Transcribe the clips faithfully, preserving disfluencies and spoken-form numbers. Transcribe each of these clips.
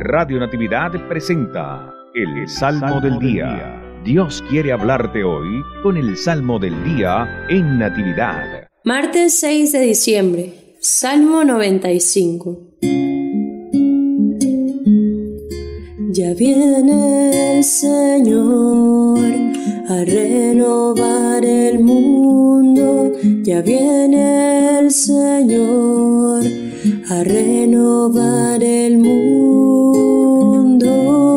Radio Natividad presenta el Salmo del Día. Dios quiere hablarte hoy con el Salmo del Día en Natividad. Martes seis de diciembre, Salmo noventa y cinco. Ya viene el Señor a renovar el mundo, ya viene el Señor a renovar el mundo.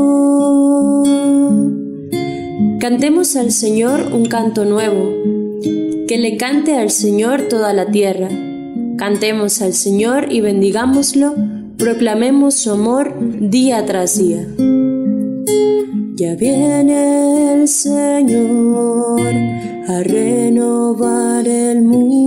Cantemos al Señor un canto nuevo, que le cante al Señor toda la tierra. Cantemos al Señor y bendigámoslo, proclamemos su amor día tras día. Ya viene el Señor a renovar el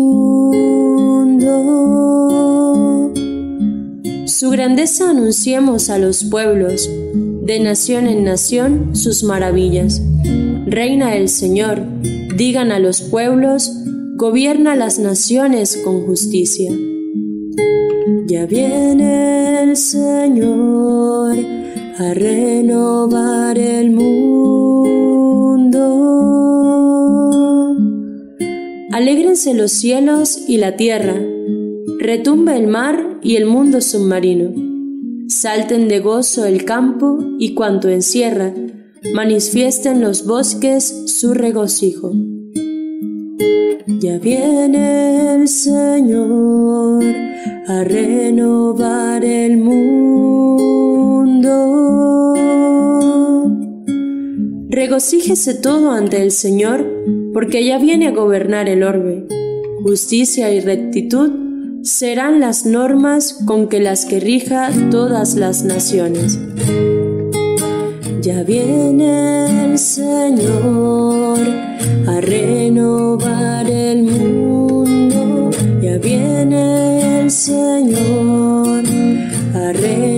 mundo. Su grandeza anunciemos a los pueblos, de nación en nación sus maravillas. Reina el Señor, digan a los pueblos, gobierna las naciones con justicia. Ya viene el Señor a renovar el mundo. Alégrense los cielos y la tierra, retumba el mar y el mundo submarino. Salten de gozo el campo y cuanto encierra, manifiesten los bosques su regocijo. Ya viene el Señor a renovar el mundo. Regocíjese todo ante el Señor, porque ya viene a gobernar el orbe. Justicia y rectitud serán las normas con que las que rija todas las naciones. Ya viene el Señor a renovar el mundo, ya viene el Señor a renovar